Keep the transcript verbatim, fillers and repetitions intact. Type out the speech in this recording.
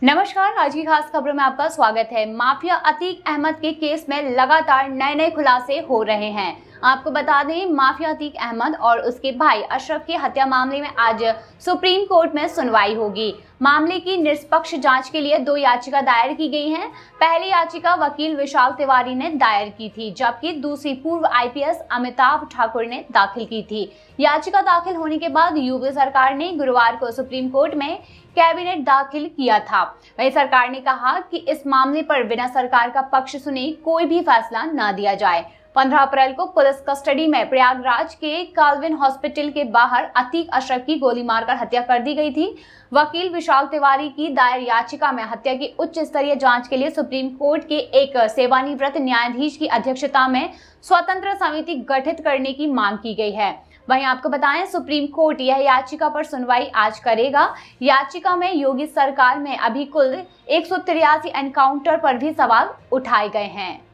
नमस्कार, आज की खास खबरों में आपका स्वागत है। माफिया अतीक अहमद के केस में लगातार नए नए खुलासे हो रहे हैं। आपको बता दें, माफिया अतीक अहमद और उसके भाई अशरफ की हत्या मामले में आज सुप्रीम कोर्ट में सुनवाई होगी। मामले की निष्पक्ष जांच के लिए दो याचिका दायर की गई हैं। पहली याचिका वकील विशाल तिवारी ने दायर की थी, जबकि दूसरी पूर्व आईपीएस अमिताभ ठाकुर ने दाखिल की थी। याचिका दाखिल होने के बाद यूपी सरकार ने गुरुवार को सुप्रीम कोर्ट में कैबिनेट दाखिल किया था। वहीं सरकार ने कहा कि इस मामले पर बिना सरकार का पक्ष सुने कोई भी फैसला न दिया जाए। पंद्रह अप्रैल को पुलिस कस्टडी में प्रयागराज के काल्विन हॉस्पिटल के बाहर अतीक अशरफ की गोली मारकर हत्या कर दी गई थी। वकील विशाल तिवारी की दायर याचिका में हत्या की उच्च स्तरीय जांच के लिए सुप्रीम कोर्ट के एक सेवानिवृत्त न्यायाधीश की अध्यक्षता में स्वतंत्र समिति गठित करने की मांग की गई है। वहीं आपको बताएं, सुप्रीम कोर्ट यह याचिका पर सुनवाई आज करेगा। याचिका में योगी सरकार में अभी कुल एक सौ तिरासी एनकाउंटर पर भी सवाल उठाए गए हैं।